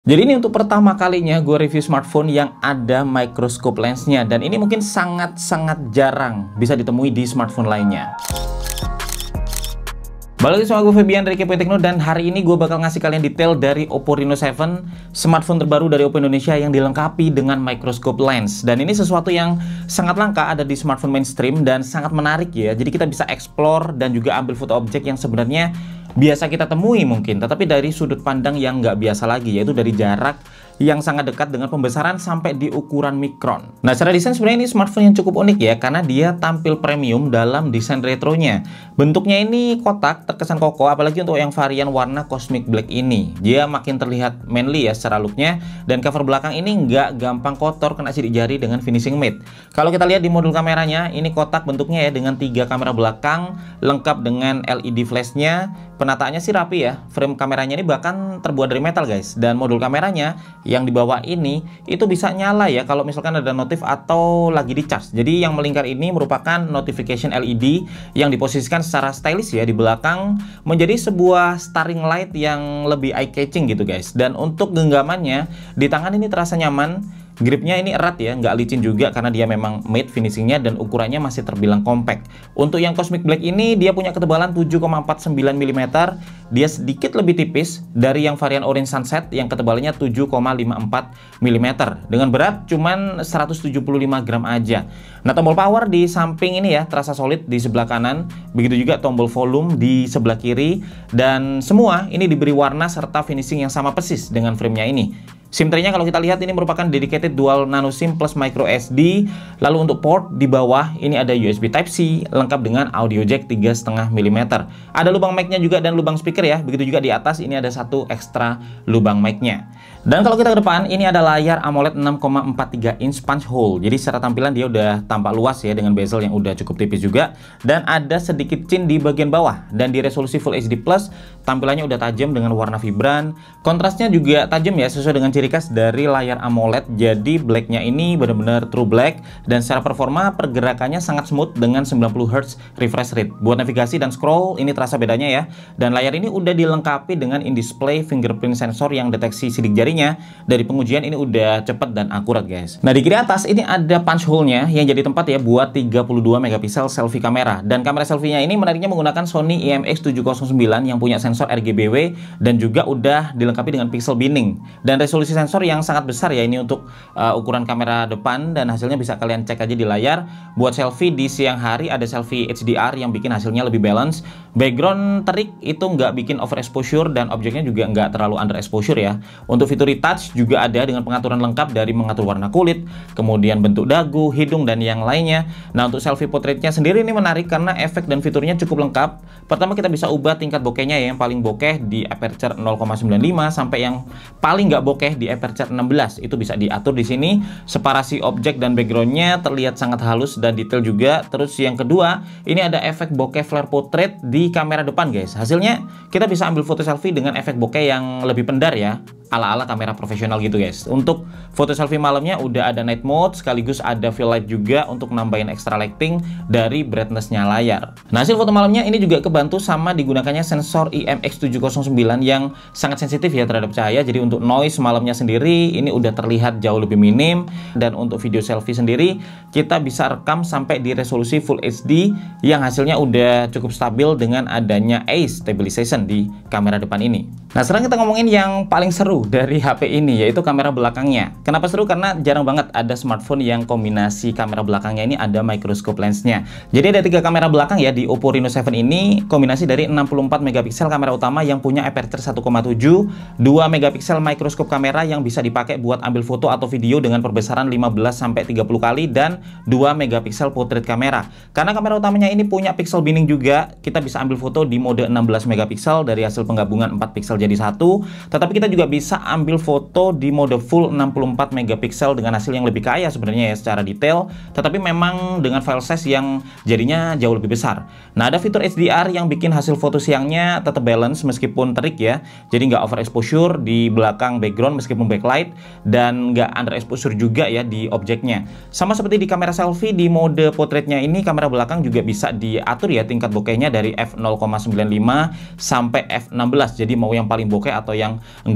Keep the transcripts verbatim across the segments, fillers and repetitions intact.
Jadi ini untuk pertama kalinya gue review smartphone yang ada microscope lensnya, dan ini mungkin sangat-sangat jarang bisa ditemui di smartphone lainnya. Balik lagi sama gue Febian dari Kepoin Tekno, dan hari ini gue bakal ngasih kalian detail dari Oppo Reno tujuh, smartphone terbaru dari Oppo Indonesia yang dilengkapi dengan microscope lens. Dan ini sesuatu yang sangat langka ada di smartphone mainstream dan sangat menarik ya. Jadi kita bisa explore dan juga ambil foto objek yang sebenarnya biasa kita temui mungkin, tetapi dari sudut pandang yang nggak biasa lagi, yaitu dari jarak yang sangat dekat dengan pembesaran sampai di ukuran mikron. Nah, secara desain sebenarnya ini smartphone yang cukup unik ya, karena dia tampil premium dalam desain retronya. Bentuknya ini kotak, terkesan kokoh, apalagi untuk yang varian warna cosmic black ini. Dia makin terlihat manly ya secara looknya, dan cover belakang ini nggak gampang kotor kena sidik jari dengan finishing matte. Kalau kita lihat di modul kameranya, ini kotak bentuknya ya dengan tiga kamera belakang, lengkap dengan L E D flashnya. Penataannya sih rapi ya, frame kameranya ini bahkan terbuat dari metal guys, dan modul kameranya yang di bawah ini itu bisa nyala ya kalau misalkan ada notif atau lagi di charge. Jadi yang melingkar ini merupakan notification L E D yang diposisikan secara stylish ya di belakang, menjadi sebuah starring light yang lebih eye catching gitu guys. Dan untuk genggamannya di tangan ini terasa nyaman. Gripnya ini erat ya, nggak licin juga karena dia memang matte finishingnya dan ukurannya masih terbilang compact. Untuk yang Cosmic Black ini dia punya ketebalan tujuh koma empat sembilan milimeter, dia sedikit lebih tipis dari yang varian Orange Sunset yang ketebalannya tujuh koma lima empat milimeter dengan berat cuman seratus tujuh puluh lima gram aja. Nah, tombol power di samping ini ya terasa solid di sebelah kanan, begitu juga tombol volume di sebelah kiri, dan semua ini diberi warna serta finishing yang sama persis dengan framenya ini. SIM tray-nya kalau kita lihat ini merupakan dedicated dual nano SIM plus micro S D. Lalu untuk port di bawah ini ada U S B Type C lengkap dengan audio jack tiga koma lima milimeter. Ada lubang mic-nya juga dan lubang speaker ya. Begitu juga di atas ini ada satu ekstra lubang mic-nya. Dan kalau kita ke depan, ini ada layar AMOLED enam koma empat tiga inch punch hole. Jadi secara tampilan dia udah tampak luas ya dengan bezel yang udah cukup tipis juga. Dan ada sedikit chin di bagian bawah. Dan di resolusi Full H D Plus, tampilannya udah tajam dengan warna vibran. Kontrasnya juga tajam ya, sesuai dengan ciri khas dari layar AMOLED. Jadi blacknya ini benar-benar true black. Dan secara performa, pergerakannya sangat smooth dengan sembilan puluh hertz refresh rate. Buat navigasi dan scroll, ini terasa bedanya ya. Dan layar ini udah dilengkapi dengan in-display fingerprint sensor yang deteksi sidik jari. Dari pengujian ini udah cepet dan akurat guys. Nah, di kiri atas ini ada punch hole-nya yang jadi tempat ya buat tiga puluh dua megapiksel selfie kamera. Dan kamera selfie-nya ini menariknya menggunakan Sony I M X tujuh nol sembilan yang punya sensor R G B W dan juga udah dilengkapi dengan pixel binning. Dan resolusi sensor yang sangat besar ya ini untuk uh, ukuran kamera depan, dan hasilnya bisa kalian cek aja di layar. Buat selfie di siang hari ada selfie H D R yang bikin hasilnya lebih balance. Background terik itu nggak bikin overexposure dan objeknya juga nggak terlalu underexposure ya. Untuk fitur retouch juga ada dengan pengaturan lengkap dari mengatur warna kulit, kemudian bentuk dagu, hidung, dan yang lainnya. Nah, untuk selfie portraitnya sendiri ini menarik karena efek dan fiturnya cukup lengkap. Pertama kita bisa ubah tingkat bokehnya ya, yang paling bokeh di aperture nol koma sembilan lima sampai yang paling nggak bokeh di aperture enam belas. Itu bisa diatur di sini. Separasi objek dan backgroundnya terlihat sangat halus dan detail juga. Terus yang kedua, ini ada efek bokeh flare portrait di kamera depan guys. Hasilnya kita bisa ambil foto selfie dengan efek bokeh yang lebih pendar ya, ala-ala kamera profesional gitu guys. Untuk foto selfie malamnya udah ada night mode, sekaligus ada fill light juga untuk nambahin extra lighting dari brightness-nya layar. Nah, hasil foto malamnya ini juga kebantu sama digunakannya sensor I M X tujuh nol sembilan yang sangat sensitif ya terhadap cahaya. Jadi untuk noise malamnya sendiri ini udah terlihat jauh lebih minim. Dan untuk video selfie sendiri kita bisa rekam sampai di resolusi Full H D yang hasilnya udah cukup stabil dengan adanya eye stabilization di kamera depan ini. Nah, sekarang kita ngomongin yang paling seru dari H P ini, yaitu kamera belakangnya. Kenapa seru? Karena jarang banget ada smartphone yang kombinasi kamera belakangnya ini ada microscope lensnya. Jadi ada tiga kamera belakang ya di Oppo Reno tujuh ini, kombinasi dari enam puluh empat megapiksel kamera utama yang punya aperture satu koma tujuh, dua megapiksel microscope kamera yang bisa dipakai buat ambil foto atau video dengan perbesaran lima belas sampai tiga puluh kali, dan dua megapiksel portrait kamera. Karena kamera utamanya ini punya pixel binning juga, kita bisa ambil foto di mode enam belas megapiksel dari hasil penggabungan empat piksel jadi satu, tetapi kita juga bisa ambil foto di mode full enam puluh empat megapiksel dengan hasil yang lebih kaya sebenarnya ya secara detail, tetapi memang dengan file size yang jadinya jauh lebih besar. Nah, ada fitur H D R yang bikin hasil foto siangnya tetap balance meskipun terik ya, jadi nggak overexposure di belakang background meskipun backlight, dan nggak underexposure juga ya di objeknya. Sama seperti di kamera selfie di mode portraitnya ini, kamera belakang juga bisa diatur ya tingkat bokehnya dari f nol koma sembilan lima sampai f enam belas. Jadi mau yang paling bokeh atau yang enggak bokeh bisa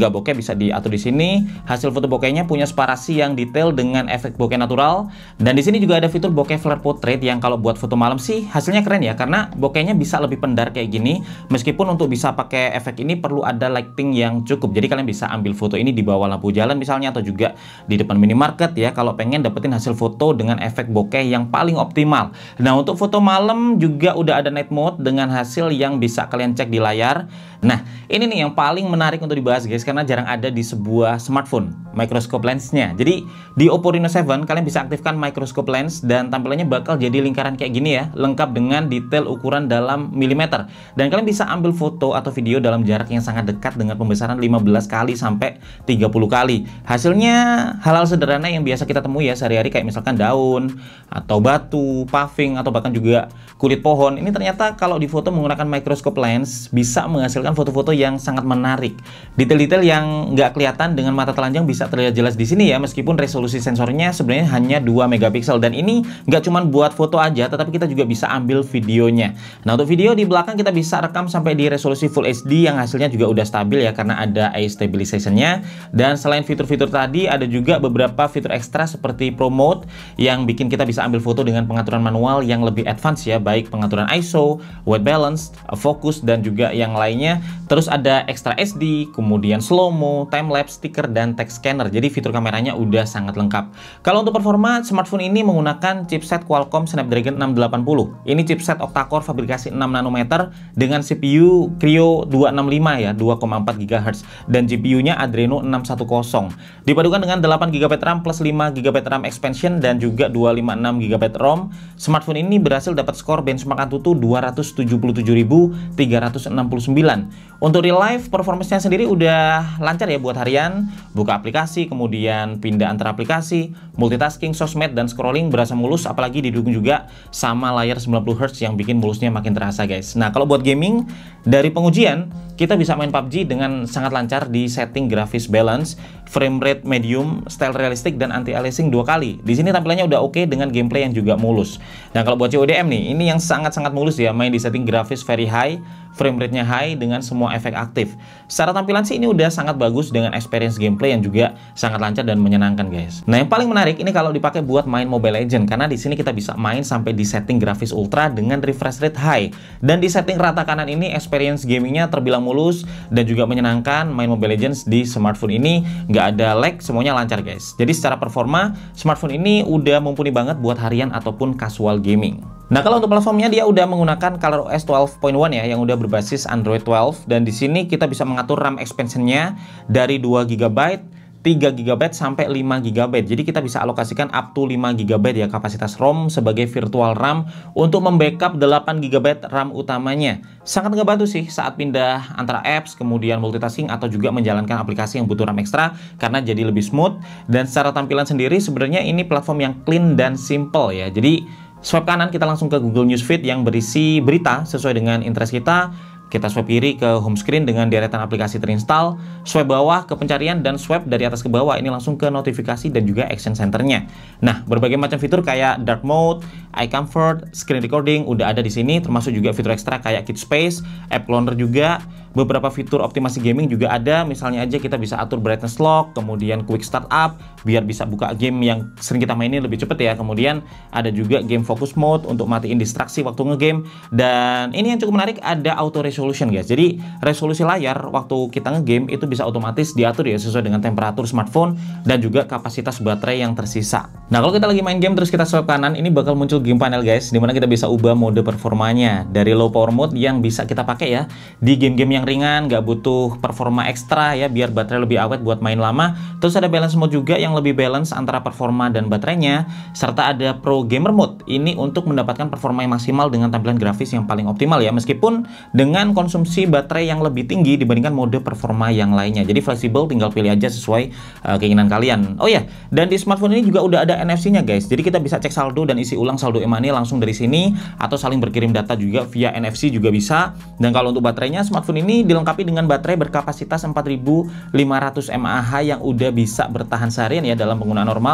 bisa diatur di sini. Hasil foto bokehnya punya separasi yang detail dengan efek bokeh natural. Dan di sini juga ada fitur bokeh flare portrait yang kalau buat foto malam sih hasilnya keren ya, karena bokehnya bisa lebih pendar kayak gini. Meskipun untuk bisa pakai efek ini perlu ada lighting yang cukup. Jadi kalian bisa ambil foto ini di bawah lampu jalan misalnya, atau juga di depan minimarket ya, kalau pengen dapetin hasil foto dengan efek bokeh yang paling optimal. Nah, untuk foto malam juga udah ada night mode dengan hasil yang bisa kalian cek di layar. Nah, ini nih yang paling menarik untuk dibahas guys, karena jarang ada di sebuah smartphone, microscope lensnya. Jadi di Oppo Reno tujuh kalian bisa aktifkan microscope lens dan tampilannya bakal jadi lingkaran kayak gini ya, lengkap dengan detail ukuran dalam milimeter. Dan kalian bisa ambil foto atau video dalam jarak yang sangat dekat dengan pembesaran lima belas kali sampai tiga puluh kali. Hasilnya hal-hal sederhana yang biasa kita temui ya sehari-hari, kayak misalkan daun atau batu, paving, atau bahkan juga kulit pohon. Ini ternyata kalau difoto menggunakan microscope lens bisa menghasilkan foto-foto yang sangat menarik. Detail-detail yang nggak kelihatan dengan mata telanjang bisa terlihat jelas di sini ya, meskipun resolusi sensornya sebenarnya hanya dua megapiksel. Dan ini nggak cuma buat foto aja, tetapi kita juga bisa ambil videonya. Nah, untuk video di belakang kita bisa rekam sampai di resolusi Full H D yang hasilnya juga udah stabil ya, karena ada eye stabilization-nya. Dan selain fitur-fitur tadi, ada juga beberapa fitur ekstra seperti Pro Mode yang bikin kita bisa ambil foto dengan pengaturan manual yang lebih advance ya, baik pengaturan I S O, white balance, focus, dan juga yang lainnya. Terus ada extra S D, kemudian slow-mo, time-lapse, stiker, dan text scanner. Jadi fitur kameranya udah sangat lengkap. Kalau untuk performa, smartphone ini menggunakan chipset Qualcomm Snapdragon enam delapan puluh. Ini chipset octa-core fabrikasi enam nanometer dengan C P U Kryo dua enam lima ya, dua koma empat gigahertz, dan G P U-nya Adreno enam satu nol. Dipadukan dengan delapan giga byte RAM plus lima giga byte RAM expansion dan juga dua ratus lima puluh enam giga byte ROM. Smartphone ini berhasil dapat skor benchmark Antutu dua ratus tujuh puluh tujuh ribu tiga ratus enam puluh sembilan. Untuk real life performance-nya sendiri udah lancar ya buat harian, buka aplikasi, kemudian pindah antar aplikasi, multitasking, sosmed, dan scrolling berasa mulus, apalagi didukung juga sama layar sembilan puluh hertz yang bikin mulusnya makin terasa guys. Nah, kalau buat gaming, dari pengujian kita bisa main P U B G dengan sangat lancar di setting grafis balance, frame rate medium, style realistik, dan anti-aliasing dua kali. Di sini tampilannya udah oke dengan gameplay yang juga mulus. Dan kalau buat C O D M nih, ini yang sangat-sangat mulus ya, main di setting grafis very high, frame rate-nya high dengan semua efek aktif. Secara tampilan sih ini udah sangat bagus dengan experience gameplay yang juga sangat lancar dan menyenangkan guys. Nah, yang paling menarik ini kalau dipakai buat main Mobile Legends, karena di sini kita bisa main sampai di setting grafis ultra dengan refresh rate high. Dan di setting rata kanan ini experience gamingnya terbilang mulus dan juga menyenangkan. Main Mobile Legends di smartphone ini nggak ada lag, semuanya lancar guys. Jadi secara performa smartphone ini udah mumpuni banget buat harian ataupun casual gaming. Nah, kalau untuk platformnya dia udah menggunakan ColorOS twelve point one ya, yang udah berbasis Android twelve. Dan di sini kita bisa mengatur RAM expansion-nya dari dua giga byte, tiga giga byte, sampai lima giga byte. Jadi kita bisa alokasikan up to lima giga byte ya kapasitas ROM sebagai virtual RAM untuk membackup delapan giga byte RAM utamanya. Sangat ngebantu sih saat pindah antara apps, kemudian multitasking, atau juga menjalankan aplikasi yang butuh RAM ekstra, karena jadi lebih smooth. Dan secara tampilan sendiri sebenarnya ini platform yang clean dan simple ya. Jadi swipe kanan kita langsung ke Google Newsfeed yang berisi berita sesuai dengan interest kita. Kita swipe kiri ke home screen dengan deretan aplikasi terinstall, swipe bawah ke pencarian, dan swipe dari atas ke bawah ini langsung ke notifikasi dan juga action center-nya. Nah, berbagai macam fitur kayak dark mode, eye comfort, screen recording udah ada di sini, termasuk juga fitur ekstra kayak kit space, app cloner juga. Beberapa fitur optimasi gaming juga ada, misalnya aja kita bisa atur brightness lock, kemudian quick start up biar bisa buka game yang sering kita mainin lebih cepet ya. Kemudian ada juga game focus mode untuk matiin distraksi waktu ngegame. Dan ini yang cukup menarik, ada auto resolution guys. Jadi resolusi layar waktu kita ngegame itu bisa otomatis diatur ya sesuai dengan temperatur smartphone dan juga kapasitas baterai yang tersisa. Nah, kalau kita lagi main game terus kita swipe kanan, ini bakal muncul game panel guys, dimana kita bisa ubah mode performanya dari low power mode yang bisa kita pakai ya di game-game yang ringan, nggak butuh performa ekstra ya, biar baterai lebih awet buat main lama. Terus ada balance mode juga yang lebih balance antara performa dan baterainya, serta ada pro gamer mode ini untuk mendapatkan performa yang maksimal dengan tampilan grafis yang paling optimal ya, meskipun dengan konsumsi baterai yang lebih tinggi dibandingkan mode performa yang lainnya. Jadi fleksibel, tinggal pilih aja sesuai uh, keinginan kalian. Oh ya, dan di smartphone ini juga udah ada N F C-nya guys. Jadi kita bisa cek saldo dan isi ulang saldo e-money langsung dari sini, atau saling berkirim data juga via N F C juga bisa. Dan kalau untuk baterainya, smartphone ini dilengkapi dengan baterai berkapasitas empat ribu lima ratus mAh yang udah bisa bertahan seharian ya dalam penggunaan normal.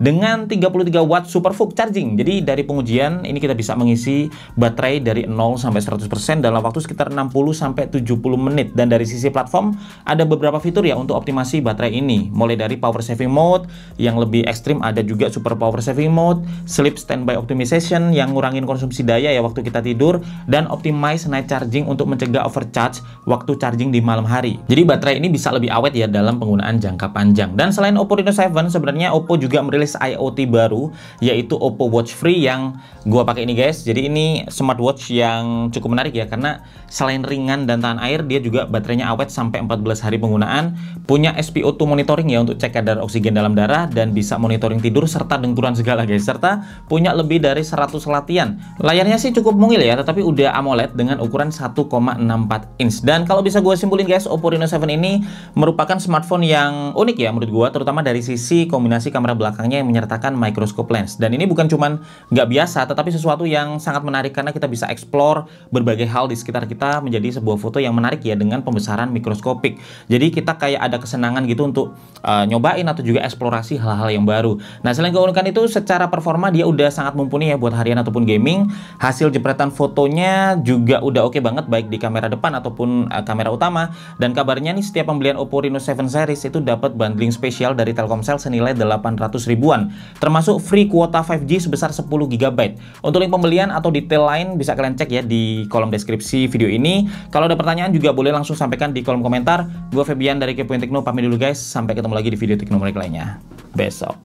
dengan tiga puluh tiga watt super fast charging. Jadi dari pengujian ini kita bisa mengisi baterai dari nol sampai seratus persen dalam waktu sekitar enam puluh sampai tujuh puluh menit. Dan dari sisi platform ada beberapa fitur ya untuk optimasi baterai ini, mulai dari power saving mode yang lebih ekstrim, ada juga super power saving mode, sleep standby optimization yang ngurangin konsumsi daya ya waktu kita tidur, dan optimize night charging untuk mencegah overcharge waktu charging di malam hari. Jadi baterai ini bisa lebih awet ya dalam penggunaan jangka panjang. Dan selain Oppo Reno tujuh, sebenarnya Oppo juga merilis IoT baru, yaitu Oppo Watch Free yang gua pakai ini guys. Jadi ini smartwatch yang cukup menarik ya, karena selain ringan dan tahan air, dia juga baterainya awet sampai empat belas hari penggunaan, punya S P O dua monitoring ya untuk cek kadar oksigen dalam darah, dan bisa monitoring tidur serta dengkuran segala guys, serta punya lebih dari seratus latihan. Layarnya sih cukup mungil ya, tetapi udah AMOLED dengan ukuran satu koma enam empat inch. Dan kalau bisa gue simpulin guys, Oppo Reno tujuh ini merupakan smartphone yang unik ya menurut gue, terutama dari sisi kombinasi kamera belakangnya yang menyertakan microscope lens. Dan ini bukan cuman nggak biasa, tetapi sesuatu yang sangat menarik karena kita bisa explore berbagai hal di sekitar kita menjadi sebuah foto yang menarik ya dengan pembesaran mikroskopik. Jadi kita kayak ada kesenangan gitu untuk uh, nyobain atau juga eksplorasi hal-hal yang baru. Nah, selain keunikan itu, secara performa dia udah sangat mumpuni ya buat harian ataupun gaming. Hasil jepretan fotonya juga udah oke banget baik di kamera depan ataupun uh, kamera utama. Dan kabarnya nih setiap pembelian Oppo Reno tujuh series itu dapat bundling spesial dari Telkomsel senilai delapan ratus ribuan, termasuk free kuota lima G sebesar sepuluh giga byte. Untuk link pembelian atau detail lain bisa kalian cek ya di kolom deskripsi video ini. Kalau ada pertanyaan juga boleh langsung sampaikan di kolom komentar. Gue Febian dari Kepoin Tekno pamit dulu guys. Sampai ketemu lagi di video teknomenarik lainnya besok.